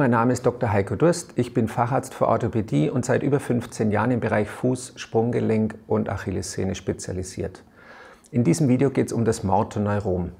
mein Name ist Dr. Heiko Durst. Ich bin Facharzt für Orthopädie und seit über 15 Jahren im Bereich Fuß, Sprunggelenk und Achillessehne spezialisiert. In diesem Video geht es um das Mortoneurom.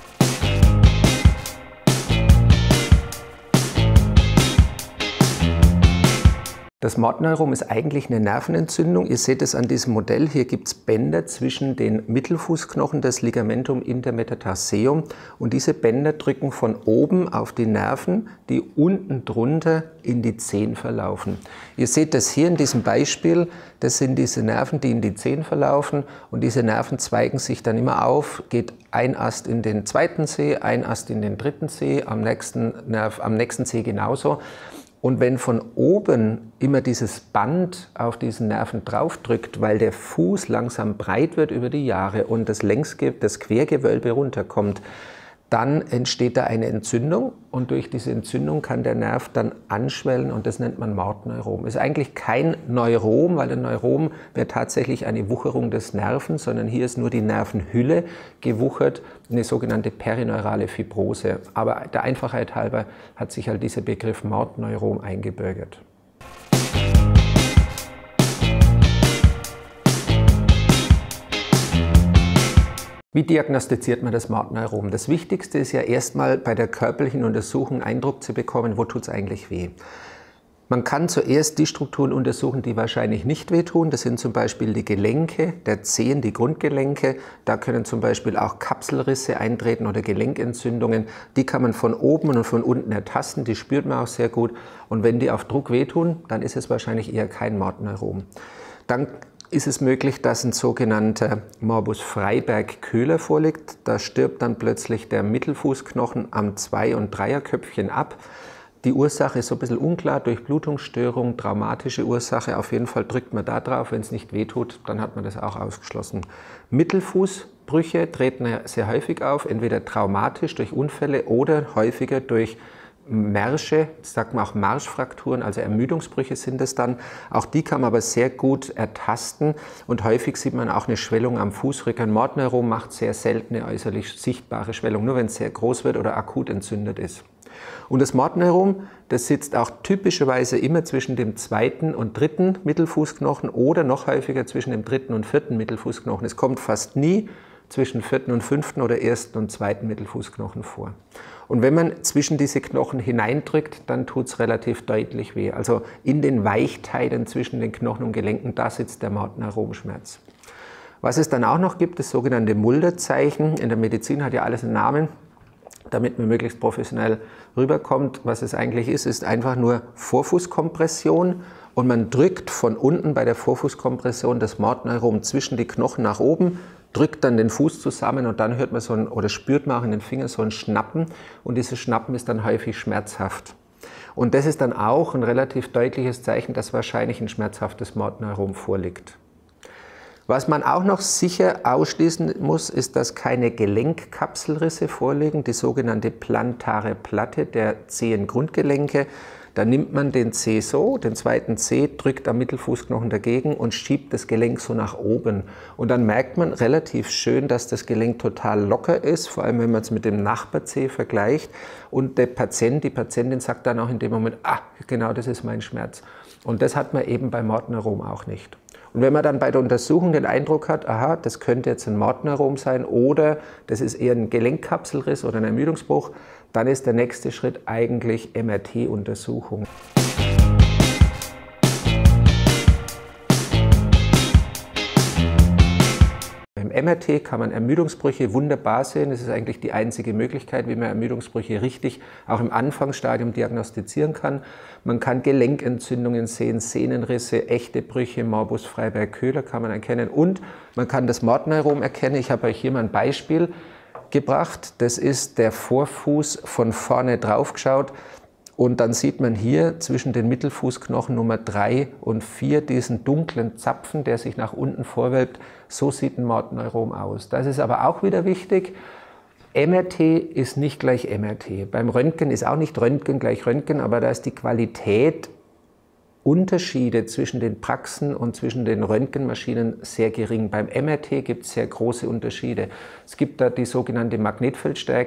Das Mortoneurom ist eigentlich eine Nervenentzündung. Ihr seht es an diesem Modell. Hier gibt es Bänder zwischen den Mittelfußknochen, das Ligamentum intermetatarseum. Und diese Bänder drücken von oben auf die Nerven, die unten drunter in die Zehen verlaufen. Ihr seht das hier in diesem Beispiel. Das sind diese Nerven, die in die Zehen verlaufen. Und diese Nerven zweigen sich dann immer auf. Geht ein Ast in den zweiten Zeh, ein Ast in den dritten Zeh, am nächsten Zeh genauso. Und wenn von oben immer dieses Band auf diesen Nerven draufdrückt, weil der Fuß langsam breit wird über die Jahre und das Quergewölbe runterkommt, dann entsteht da eine Entzündung und durch diese Entzündung kann der Nerv dann anschwellen und das nennt man Mortoneurom. Ist eigentlich kein Neurom, weil ein Neurom wäre tatsächlich eine Wucherung des Nerven, sondern hier ist nur die Nervenhülle gewuchert, eine sogenannte perineurale Fibrose. Aber der Einfachheit halber hat sich halt dieser Begriff Mortoneurom eingebürgert. Wie diagnostiziert man das Mortoneurom? Das Wichtigste ist ja erstmal bei der körperlichen Untersuchung Eindruck zu bekommen, wo tut es eigentlich weh. Man kann zuerst die Strukturen untersuchen, die wahrscheinlich nicht wehtun. Das sind zum Beispiel die Gelenke der Zehen, die Grundgelenke. Da können zum Beispiel auch Kapselrisse eintreten oder Gelenkentzündungen. Die kann man von oben und von unten ertasten, die spürt man auch sehr gut. Und wenn die auf Druck wehtun, dann ist es wahrscheinlich eher kein Mortoneurom. Dann ist es möglich, dass ein sogenannter Morbus Freiberg-Köhler vorliegt. Da stirbt dann plötzlich der Mittelfußknochen am 2- und 3er-Köpfchen ab. Die Ursache ist so ein bisschen unklar, durch Blutungsstörung, traumatische Ursache. Auf jeden Fall drückt man da drauf, wenn es nicht wehtut, dann hat man das auch ausgeschlossen. Mittelfußbrüche treten sehr häufig auf, entweder traumatisch durch Unfälle oder häufiger durch Märsche, das sagt man auch Marschfrakturen, also Ermüdungsbrüche sind es dann. Auch die kann man aber sehr gut ertasten und häufig sieht man auch eine Schwellung am Fußrücken. Ein Mortoneurom macht sehr seltene äußerlich sichtbare Schwellung, nur wenn es sehr groß wird oder akut entzündet ist. Und das Mortoneurom, das sitzt auch typischerweise immer zwischen dem 2. und 3. Mittelfußknochen oder noch häufiger zwischen dem 3. und 4. Mittelfußknochen. Es kommt fast nie zwischen 4. und 5. oder 1. und 2. Mittelfußknochen vor. Und wenn man zwischen diese Knochen hineindrückt, dann tut es relativ deutlich weh. Also in den Weichteilen zwischen den Knochen und Gelenken, da sitzt der Mortoneuromschmerz. Was es dann auch noch gibt, das sogenannte Mulderzeichen. In der Medizin hat ja alles einen Namen, damit man möglichst professionell rüberkommt. Was es eigentlich ist einfach nur Vorfußkompression. Und man drückt von unten bei der Vorfußkompression das Mortoneurom zwischen die Knochen nach oben, drückt dann den Fuß zusammen und dann hört man oder spürt man auch in den Fingern so ein Schnappen und dieses Schnappen ist dann häufig schmerzhaft. Und das ist dann auch ein relativ deutliches Zeichen, dass wahrscheinlich ein schmerzhaftes Mortoneurom vorliegt. Was man auch noch sicher ausschließen muss, ist, dass keine Gelenkkapselrisse vorliegen, die sogenannte plantare Platte der Zehengrundgelenke. Da nimmt man den Zeh so, den zweiten Zeh, drückt am Mittelfußknochen dagegen und schiebt das Gelenk so nach oben. Und dann merkt man relativ schön, dass das Gelenk total locker ist, vor allem wenn man es mit dem Nachbarzeh vergleicht. Und der Patient, die Patientin sagt dann auch in dem Moment, genau das ist mein Schmerz. Und das hat man eben beim Mortoneurom auch nicht. Und wenn man dann bei der Untersuchung den Eindruck hat, aha, das könnte jetzt ein Mortoneurom sein oder das ist eher ein Gelenkkapselriss oder ein Ermüdungsbruch, dann ist der nächste Schritt eigentlich MRT-Untersuchung. Beim MRT kann man Ermüdungsbrüche wunderbar sehen. Das ist eigentlich die einzige Möglichkeit, wie man Ermüdungsbrüche richtig auch im Anfangsstadium diagnostizieren kann. Man kann Gelenkentzündungen sehen, Sehnenrisse, echte Brüche, Morbus Freiberg-Köhler kann man erkennen und man kann das Mortoneurom erkennen. Ich habe euch hier mal ein Beispiel gebracht. Das ist der Vorfuß von vorne drauf geschaut. Und dann sieht man hier zwischen den Mittelfußknochen Nummer 3 und 4 diesen dunklen Zapfen, der sich nach unten vorwölbt. So sieht ein Mortoneurom aus. Das ist aber auch wieder wichtig. MRT ist nicht gleich MRT. Beim Röntgen ist auch nicht Röntgen gleich Röntgen, aber da ist die Qualität Unterschiede zwischen den Praxen und zwischen den Röntgenmaschinen sehr gering. Beim MRT gibt es sehr große Unterschiede. Es gibt da die sogenannte Magnetfeldstärke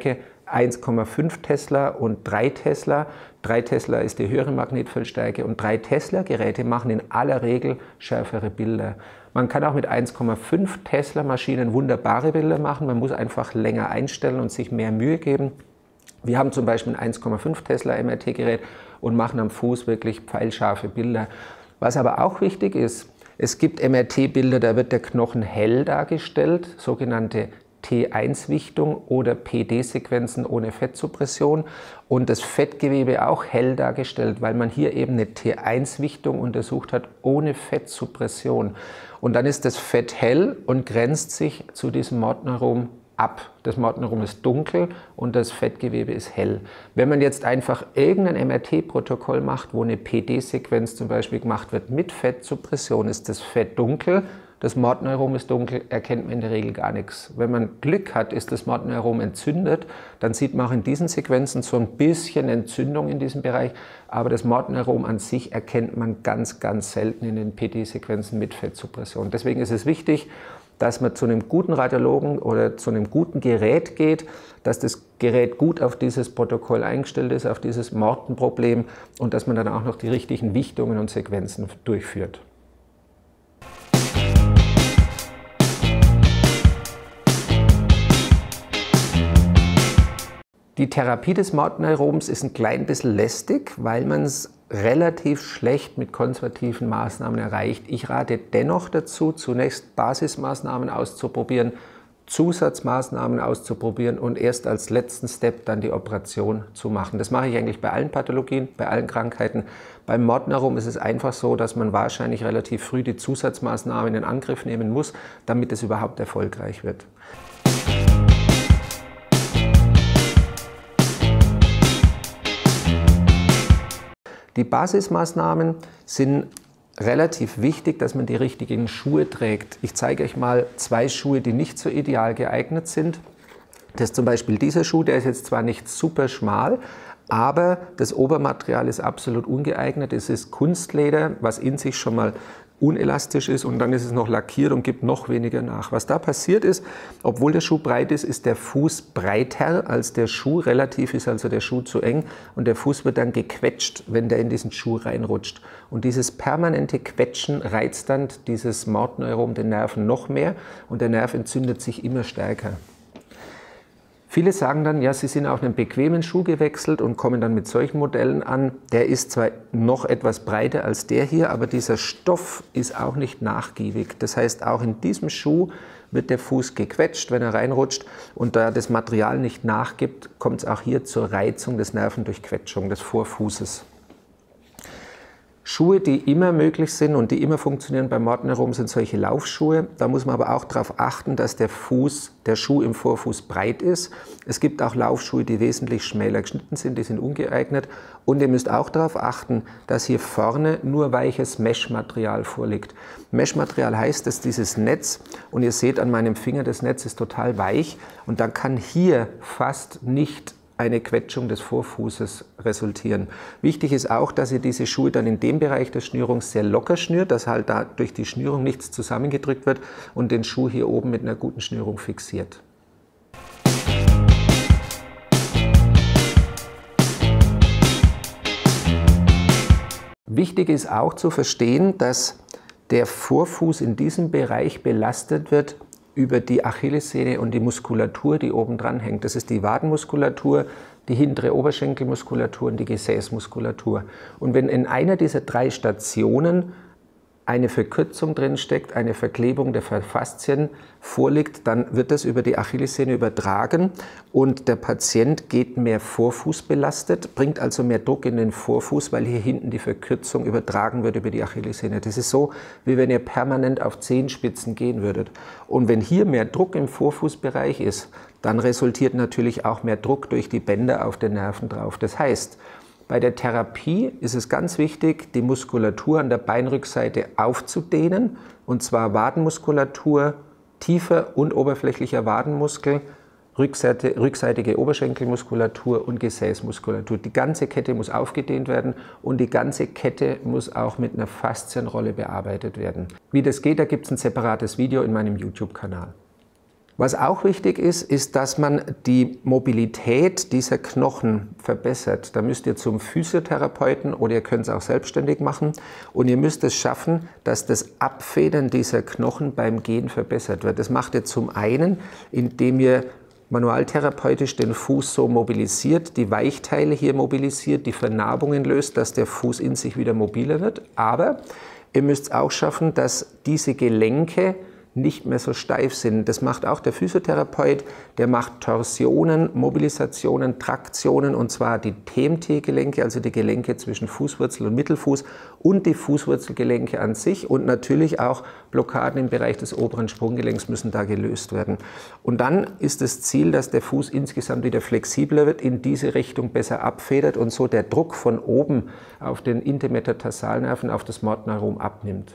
1,5 Tesla und 3 Tesla. 3 Tesla ist die höhere Magnetfeldstärke und 3 Tesla Geräte machen in aller Regel schärfere Bilder. Man kann auch mit 1,5 Tesla Maschinen wunderbare Bilder machen. Man muss einfach länger einstellen und sich mehr Mühe geben. Wir haben zum Beispiel ein 1,5 Tesla MRT-Gerät und machen am Fuß wirklich pfeilscharfe Bilder. Was aber auch wichtig ist, es gibt MRT-Bilder, da wird der Knochen hell dargestellt, sogenannte T1-Wichtung oder PD-Sequenzen ohne Fettsuppression und das Fettgewebe auch hell dargestellt, weil man hier eben eine T1-Wichtung untersucht hat ohne Fettsuppression. Und dann ist das Fett hell und grenzt sich zu diesem Mordneuron ab. Das Mordneuron ist dunkel und das Fettgewebe ist hell. Wenn man jetzt einfach irgendein MRT-Protokoll macht, wo eine PD-Sequenz zum Beispiel gemacht wird mit Fettsuppression, ist das Fett dunkel, das Mordneuron ist dunkel, erkennt man in der Regel gar nichts. Wenn man Glück hat, ist das Mordneuron entzündet, dann sieht man auch in diesen Sequenzen so ein bisschen Entzündung in diesem Bereich, aber das Mordneuron an sich erkennt man ganz, ganz selten in den PD-Sequenzen mit Fettsuppression. Deswegen ist es wichtig, dass man zu einem guten Radiologen oder zu einem guten Gerät geht, dass das Gerät gut auf dieses Protokoll eingestellt ist, auf dieses Mortenproblem und dass man dann auch noch die richtigen Wichtungen und Sequenzen durchführt. Die Therapie des Mordneurons ist ein klein bisschen lästig, weil man es relativ schlecht mit konservativen Maßnahmen erreicht. Ich rate dennoch dazu, zunächst Basismaßnahmen auszuprobieren, Zusatzmaßnahmen auszuprobieren und erst als letzten Step dann die Operation zu machen. Das mache ich eigentlich bei allen Pathologien, bei allen Krankheiten. Beim Mordneuron ist es einfach so, dass man wahrscheinlich relativ früh die Zusatzmaßnahmen in Angriff nehmen muss, damit es überhaupt erfolgreich wird. Die Basismaßnahmen sind relativ wichtig, dass man die richtigen Schuhe trägt. Ich zeige euch mal 2 Schuhe, die nicht so ideal geeignet sind. Das ist zum Beispiel dieser Schuh, der ist jetzt zwar nicht super schmal, aber das Obermaterial ist absolut ungeeignet. Es ist Kunstleder, was in sich schon mal unelastisch ist und dann ist es noch lackiert und gibt noch weniger nach. Was da passiert ist, obwohl der Schuh breit ist, ist der Fuß breiter als der Schuh. Relativ ist also der Schuh zu eng und der Fuß wird dann gequetscht, wenn der in diesen Schuh reinrutscht. Und dieses permanente Quetschen reizt dann dieses Mordneuron, den Nerven, noch mehr und der Nerv entzündet sich immer stärker. Viele sagen dann, ja, sie sind auf einen bequemen Schuh gewechselt und kommen dann mit solchen Modellen an. Der ist zwar noch etwas breiter als der hier, aber dieser Stoff ist auch nicht nachgiebig. Das heißt, auch in diesem Schuh wird der Fuß gequetscht, wenn er reinrutscht. Und da das Material nicht nachgibt, kommt es auch hier zur Reizung des Nerven durch Quetschung des Vorfußes. Schuhe, die immer möglich sind und die immer funktionieren beim Mordneuron, sind solche Laufschuhe. Da muss man aber auch darauf achten, dass der Schuh im Vorfuß breit ist. Es gibt auch Laufschuhe, die wesentlich schmäler geschnitten sind, die sind ungeeignet. Und ihr müsst auch darauf achten, dass hier vorne nur weiches Meshmaterial vorliegt. Meshmaterial heißt, dass dieses Netz, und ihr seht an meinem Finger, das Netz ist total weich und dann kann hier fast nicht eine Quetschung des Vorfußes resultieren. Wichtig ist auch, dass ihr diese Schuhe dann in dem Bereich der Schnürung sehr locker schnürt, dass halt da durch die Schnürung nichts zusammengedrückt wird und den Schuh hier oben mit einer guten Schnürung fixiert. Wichtig ist auch zu verstehen, dass der Vorfuß in diesem Bereich belastet wird über die Achillessehne und die Muskulatur, die oben dran hängt. Das ist die Wadenmuskulatur, die hintere Oberschenkelmuskulatur und die Gesäßmuskulatur. Und wenn in einer dieser 3 Stationen eine Verkürzung drin steckt, eine Verklebung der Faszien vorliegt, dann wird das über die Achillessehne übertragen und der Patient geht mehr vorfußbelastet, bringt also mehr Druck in den Vorfuß, weil hier hinten die Verkürzung übertragen wird über die Achillessehne. Das ist so, wie wenn ihr permanent auf Zehenspitzen gehen würdet. Und wenn hier mehr Druck im Vorfußbereich ist, dann resultiert natürlich auch mehr Druck durch die Bänder auf den Nerven drauf. Das heißt, bei der Therapie ist es ganz wichtig, die Muskulatur an der Beinrückseite aufzudehnen, und zwar Wadenmuskulatur, tiefer und oberflächlicher Wadenmuskel, rückseitige Oberschenkelmuskulatur und Gesäßmuskulatur. Die ganze Kette muss aufgedehnt werden und die ganze Kette muss auch mit einer Faszienrolle bearbeitet werden. Wie das geht, da gibt es ein separates Video in meinem YouTube-Kanal. Was auch wichtig ist, ist, dass man die Mobilität dieser Knochen verbessert. Da müsst ihr zum Physiotherapeuten oder ihr könnt es auch selbstständig machen. Und ihr müsst es schaffen, dass das Abfedern dieser Knochen beim Gehen verbessert wird. Das macht ihr zum einen, indem ihr manualtherapeutisch den Fuß so mobilisiert, die Weichteile hier mobilisiert, die Vernarbungen löst, dass der Fuß in sich wieder mobiler wird. Aber ihr müsst es auch schaffen, dass diese Gelenke nicht mehr so steif sind. Das macht auch der Physiotherapeut, der macht Torsionen, Mobilisationen, Traktionen, und zwar die TMT-Gelenke, also die Gelenke zwischen Fußwurzel und Mittelfuß und die Fußwurzelgelenke an sich, und natürlich auch Blockaden im Bereich des oberen Sprunggelenks müssen da gelöst werden. Und dann ist das Ziel, dass der Fuß insgesamt wieder flexibler wird, in diese Richtung besser abfedert und so der Druck von oben auf den Intermetatarsalnerven, auf das Mordneuron abnimmt.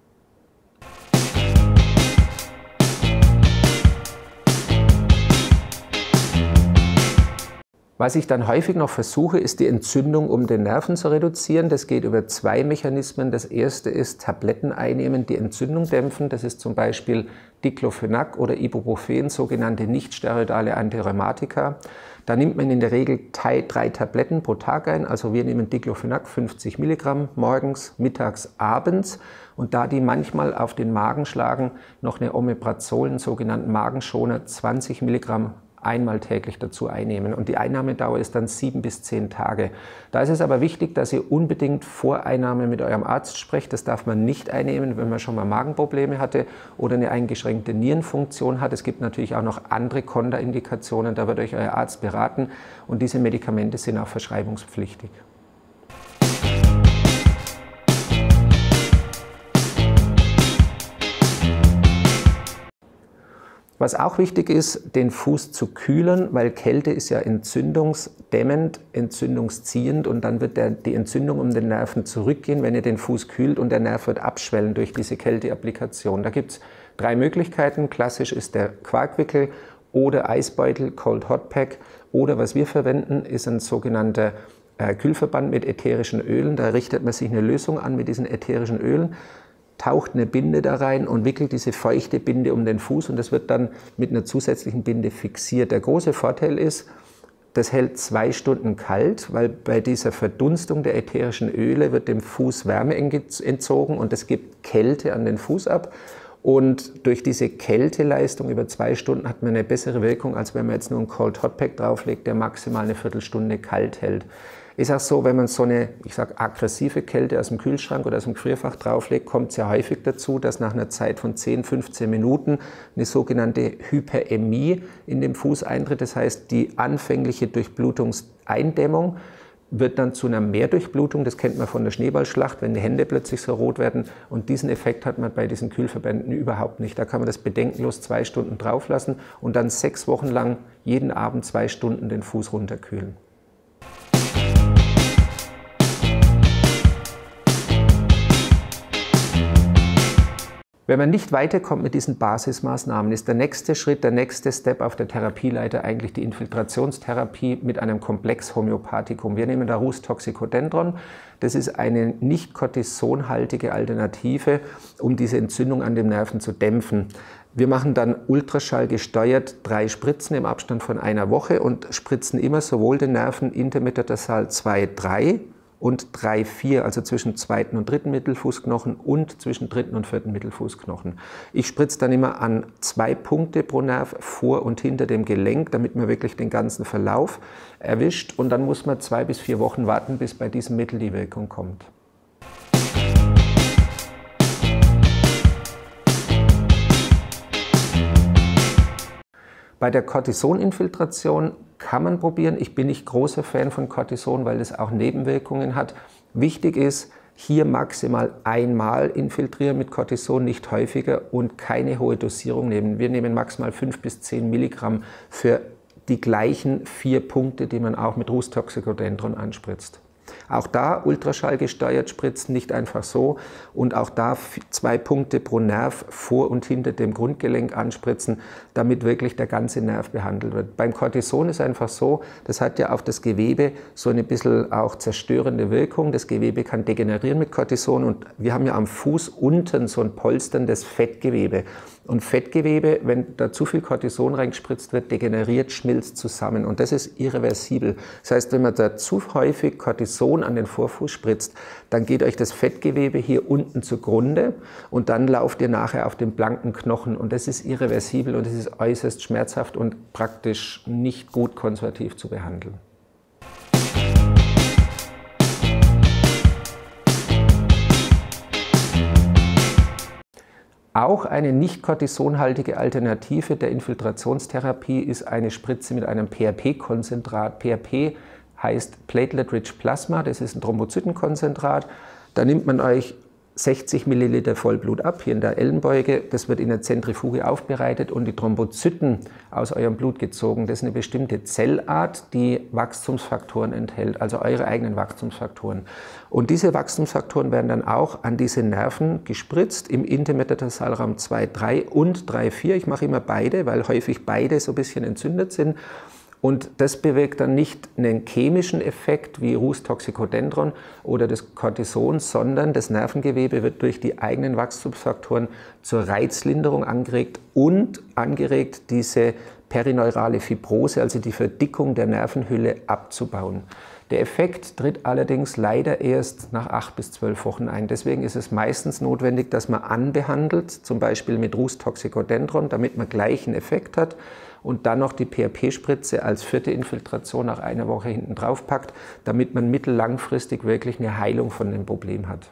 Was ich dann häufig noch versuche, ist die Entzündung um den Nerven zu reduzieren. Das geht über zwei Mechanismen. Das erste ist Tabletten einnehmen, die Entzündung dämpfen. Das ist zum Beispiel Diclofenac oder Ibuprofen, sogenannte nichtsteroidale Antirheumatika. Da nimmt man in der Regel 3 Tabletten pro Tag ein. Also wir nehmen Diclofenac 50 Milligramm morgens, mittags, abends. Und da die manchmal auf den Magen schlagen, noch eine Omeprazol, einen sogenannten Magenschoner, 20 Milligramm einmal täglich dazu einnehmen. Und die Einnahmedauer ist dann 7 bis 10 Tage. Da ist es aber wichtig, dass ihr unbedingt vor Einnahme mit eurem Arzt sprecht. Das darf man nicht einnehmen, wenn man schon mal Magenprobleme hatte oder eine eingeschränkte Nierenfunktion hat. Es gibt natürlich auch noch andere Kontraindikationen. Da wird euch euer Arzt beraten. Und diese Medikamente sind auch verschreibungspflichtig. Was auch wichtig ist, den Fuß zu kühlen, weil Kälte ist ja entzündungsdämmend, entzündungsziehend, und dann wird die Entzündung um den Nerven zurückgehen, wenn ihr den Fuß kühlt, und der Nerv wird abschwellen durch diese Kälteapplikation. Da gibt es 3 Möglichkeiten. Klassisch ist der Quarkwickel oder Eisbeutel, Cold Hot Pack, oder was wir verwenden, ist ein sogenannter Kühlverband mit ätherischen Ölen. Da richtet man sich eine Lösung an mit diesen ätherischen Ölen, taucht eine Binde da rein und wickelt diese feuchte Binde um den Fuß, und das wird dann mit einer zusätzlichen Binde fixiert. Der große Vorteil ist, das hält 2 Stunden kalt, weil bei dieser Verdunstung der ätherischen Öle wird dem Fuß Wärme entzogen und es gibt Kälte an den Fuß ab. Und durch diese Kälteleistung über 2 Stunden hat man eine bessere Wirkung, als wenn man jetzt nur einen Cold Hot Pack drauflegt, der maximal eine Viertelstunde kalt hält. Ist auch so, wenn man so eine, ich sag, aggressive Kälte aus dem Kühlschrank oder aus dem Gefrierfach drauflegt, kommt es ja häufig dazu, dass nach einer Zeit von 10, 15 Minuten eine sogenannte Hyperämie in dem Fuß eintritt. Das heißt, die anfängliche Durchblutungseindämmung wird dann zu einer Mehrdurchblutung. Das kennt man von der Schneeballschlacht, wenn die Hände plötzlich so rot werden. Und diesen Effekt hat man bei diesen Kühlverbänden überhaupt nicht. Da kann man das bedenkenlos 2 Stunden drauf lassen und dann 6 Wochen lang jeden Abend 2 Stunden den Fuß runterkühlen. Wenn man nicht weiterkommt mit diesen Basismaßnahmen, ist der nächste Schritt, der nächste Step auf der Therapieleiter eigentlich die Infiltrationstherapie mit einem Komplex-Homöopathikum. Wir nehmen da Rus Toxicodendron. Das ist eine nicht kortisonhaltige Alternative, um diese Entzündung an den Nerven zu dämpfen. Wir machen dann Ultraschall gesteuert 3 Spritzen im Abstand von einer Woche und spritzen immer sowohl den Nerven Intermetatarsal 2, 3 und 3, 4, also zwischen 2. und 3. Mittelfußknochen und zwischen 3. und 4. Mittelfußknochen. Ich spritze dann immer an 2 Punkte pro Nerv vor und hinter dem Gelenk, damit man wirklich den ganzen Verlauf erwischt. Und dann muss man 2 bis 4 Wochen warten, bis bei diesem Mittel die Wirkung kommt. Bei der Cortisoninfiltration kann man probieren. Ich bin nicht großer Fan von Cortison, weil es auch Nebenwirkungen hat. Wichtig ist, hier maximal einmal infiltrieren mit Cortison, nicht häufiger, und keine hohe Dosierung nehmen. Wir nehmen maximal 5 bis 10 Milligramm für die gleichen 4 Punkte, die man auch mit Rus Toxicodendron anspritzt. Auch da Ultraschall gesteuert spritzen, nicht einfach so, und auch da 2 Punkte pro Nerv vor und hinter dem Grundgelenk anspritzen, damit wirklich der ganze Nerv behandelt wird. Beim Cortison ist einfach so, das hat ja auf das Gewebe so eine bisschen auch zerstörende Wirkung. Das Gewebe kann degenerieren mit Cortison, und wir haben ja am Fuß unten so ein polsterndes Fettgewebe. Und Fettgewebe, wenn da zu viel Cortison reingespritzt wird, degeneriert, schmilzt zusammen und das ist irreversibel. Das heißt, wenn man da zu häufig Cortison an den Vorfuß spritzt, dann geht euch das Fettgewebe hier unten zugrunde und dann lauft ihr nachher auf den blanken Knochen und das ist irreversibel und das ist äußerst schmerzhaft und praktisch nicht gut konservativ zu behandeln. Auch eine nicht kortisonhaltige Alternative der Infiltrationstherapie ist eine Spritze mit einem PRP-Konzentrat. PRP heißt Platelet-Rich Plasma, das ist ein Thrombozytenkonzentrat. Da nimmt man euch 60 Milliliter Vollblut ab, hier in der Ellenbeuge. Das wird in der Zentrifuge aufbereitet und die Thrombozyten aus eurem Blut gezogen. Das ist eine bestimmte Zellart, die Wachstumsfaktoren enthält, also eure eigenen Wachstumsfaktoren. Und diese Wachstumsfaktoren werden dann auch an diese Nerven gespritzt im Intermetatarsalraum 2, 3 und 3, 4. Ich mache immer beide, weil häufig beide so ein bisschen entzündet sind. Und das bewirkt dann nicht einen chemischen Effekt wie Rus toxicodendron oder das Cortison, sondern das Nervengewebe wird durch die eigenen Wachstumsfaktoren zur Reizlinderung angeregt und angeregt, diese perineurale Fibrose, also die Verdickung der Nervenhülle, abzubauen. Der Effekt tritt allerdings leider erst nach 8 bis 12 Wochen ein. Deswegen ist es meistens notwendig, dass man anbehandelt, zum Beispiel mit Rus toxicodendron, damit man gleich einen Effekt hat und dann noch die PRP-Spritze als 4. Infiltration nach einer Woche hinten drauf packt, damit man mittellangfristig wirklich eine Heilung von dem Problem hat.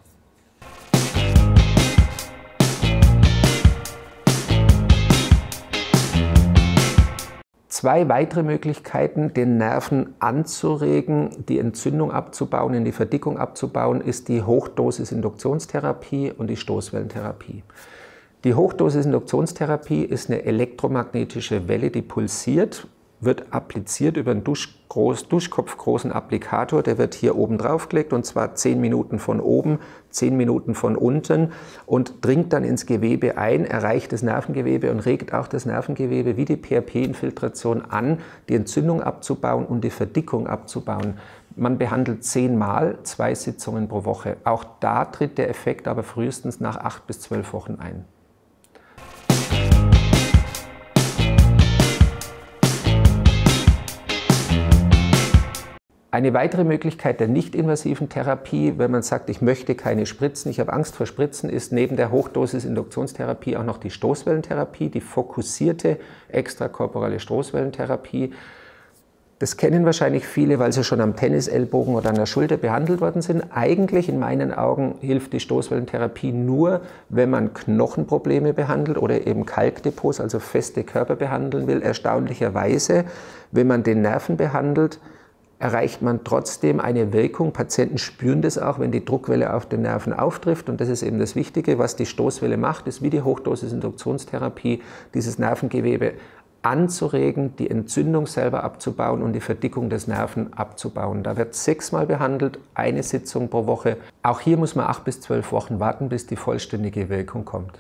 Zwei weitere Möglichkeiten, den Nerven anzuregen, die Entzündung abzubauen, die Verdickung abzubauen, ist die Hochdosis-Induktionstherapie und die Stoßwellentherapie. Die Hochdosis-Induktionstherapie ist eine elektromagnetische Welle, die pulsiert, wird appliziert über einen duschkopfgroßen Applikator. Der wird hier oben draufgelegt und zwar 10 Minuten von oben, 10 Minuten von unten und dringt dann ins Gewebe ein, erreicht das Nervengewebe und regt auch das Nervengewebe wie die PRP-Infiltration an, die Entzündung abzubauen und die Verdickung abzubauen. Man behandelt 10 Mal, 2 Sitzungen pro Woche. Auch da tritt der Effekt aber frühestens nach 8 bis 12 Wochen ein. Eine weitere Möglichkeit der nicht-invasiven Therapie, wenn man sagt, ich möchte keine Spritzen, ich habe Angst vor Spritzen, ist neben der Hochdosis-Induktionstherapie auch noch die Stoßwellentherapie, die fokussierte extrakorporale Stoßwellentherapie. Das kennen wahrscheinlich viele, weil sie schon am Tennisellbogen oder an der Schulter behandelt worden sind. Eigentlich in meinen Augen hilft die Stoßwellentherapie nur, wenn man Knochenprobleme behandelt oder eben Kalkdepots, also feste Körper behandeln will. Erstaunlicherweise, wenn man den Nerven behandelt, erreicht man trotzdem eine Wirkung. Patienten spüren das auch, wenn die Druckwelle auf den Nerven auftrifft. Und das ist eben das Wichtige, was die Stoßwelle macht, ist wie die Hochdosis-Induktionstherapie, dieses Nervengewebe anzuregen, die Entzündung selber abzubauen und die Verdickung des Nerven abzubauen. Da wird 6-mal behandelt, eine Sitzung pro Woche. Auch hier muss man 8 bis 12 Wochen warten, bis die vollständige Wirkung kommt.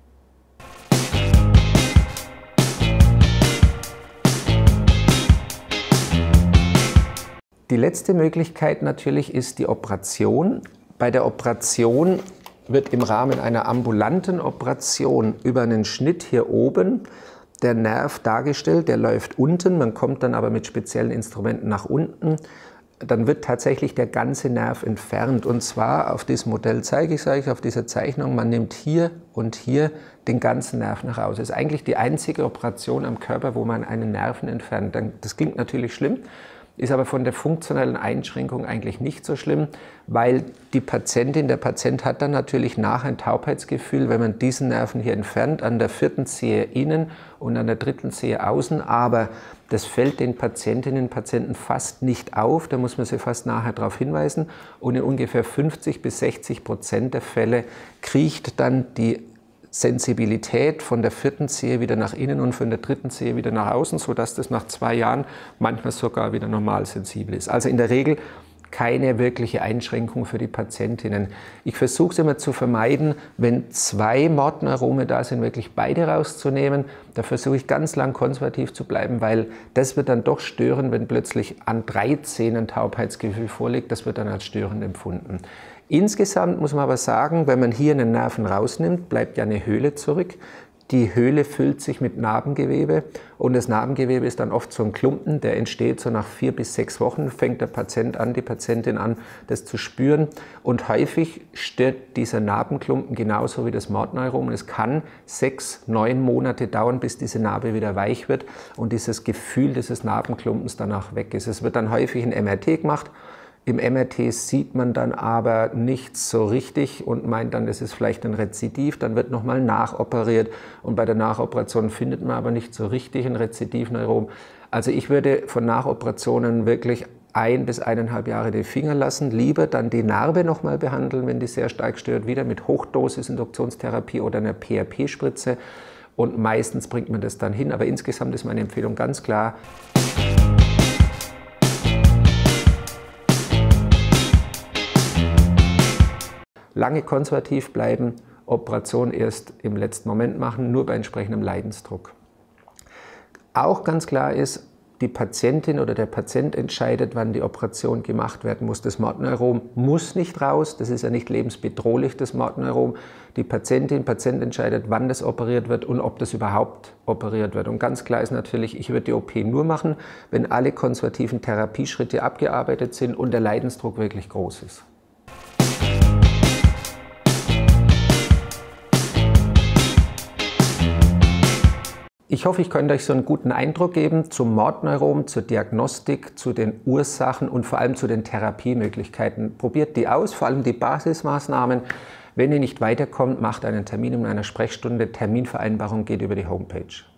Die letzte Möglichkeit natürlich ist die Operation. Bei der Operation wird im Rahmen einer ambulanten Operation über einen Schnitt hier oben der Nerv dargestellt, der läuft unten, man kommt dann aber mit speziellen Instrumenten nach unten. Dann wird tatsächlich der ganze Nerv entfernt und zwar auf diesem Modell zeige ich es euch, auf dieser Zeichnung, man nimmt hier und hier den ganzen Nerv nach Hause. Das ist eigentlich die einzige Operation am Körper, wo man einen Nerven entfernt. Das klingt natürlich schlimm, ist aber von der funktionellen Einschränkung eigentlich nicht so schlimm, weil die Patientin, der Patient hat dann natürlich nachher ein Taubheitsgefühl, wenn man diesen Nerven hier entfernt, an der 4. Zehe innen und an der 3. Zehe außen, aber das fällt den Patientinnen und Patienten fast nicht auf, da muss man sie fast nachher darauf hinweisen und in ungefähr 50 bis 60% der Fälle kriecht dann die Sensibilität von der 4. Zehe wieder nach innen und von der 3. Zehe wieder nach außen, sodass das nach 2 Jahren manchmal sogar wieder normal sensibel ist. Also in der Regel keine wirkliche Einschränkung für die Patientinnen. Ich versuche es immer zu vermeiden, wenn 2 Mordneurome da sind, wirklich beide rauszunehmen. Da versuche ich ganz lang konservativ zu bleiben, weil das wird dann doch stören, wenn plötzlich an 3 Zähnen Taubheitsgefühl vorliegt. Das wird dann als störend empfunden. Insgesamt muss man aber sagen, wenn man hier einen Nerven rausnimmt, bleibt ja eine Höhle zurück. Die Höhle füllt sich mit Narbengewebe und das Narbengewebe ist dann oft so ein Klumpen, der entsteht so nach 4 bis 6 Wochen, fängt der Patient an, die Patientin an, das zu spüren und häufig stört dieser Narbenklumpen genauso wie das Mordneurom und es kann 6, 9 Monate dauern, bis diese Narbe wieder weich wird und dieses Gefühl dieses Narbenklumpens danach weg ist. Es wird dann häufig ein MRT gemacht. Im MRT sieht man dann aber nichts so richtig und meint dann, das ist vielleicht ein Rezidiv. Dann wird nochmal nachoperiert und bei der Nachoperation findet man aber nicht so richtig ein Rezidivneurom. Also ich würde von Nachoperationen wirklich 1 bis 1,5 Jahre die Finger lassen. Lieber dann die Narbe nochmal behandeln, wenn die sehr stark stört, wieder mit Hochdosis-Induktionstherapie oder einer PRP-Spritze. Und meistens bringt man das dann hin. Aber insgesamt ist meine Empfehlung ganz klar. Lange konservativ bleiben, Operation erst im letzten Moment machen, nur bei entsprechendem Leidensdruck. Auch ganz klar ist, die Patientin oder der Patient entscheidet, wann die Operation gemacht werden muss. Das Mordneurom muss nicht raus, das ist ja nicht lebensbedrohlich, das Mordneurom. Die Patient entscheidet, wann das operiert wird und ob das überhaupt operiert wird. Und ganz klar ist natürlich, ich würde die OP nur machen, wenn alle konservativen Therapieschritte abgearbeitet sind und der Leidensdruck wirklich groß ist. Ich hoffe, ich konnte euch so einen guten Eindruck geben zum Mordneurom, zur Diagnostik, zu den Ursachen und vor allem zu den Therapiemöglichkeiten. Probiert die aus, vor allem die Basismaßnahmen. Wenn ihr nicht weiterkommt, macht einen Termin in einer Sprechstunde. Terminvereinbarung geht über die Homepage.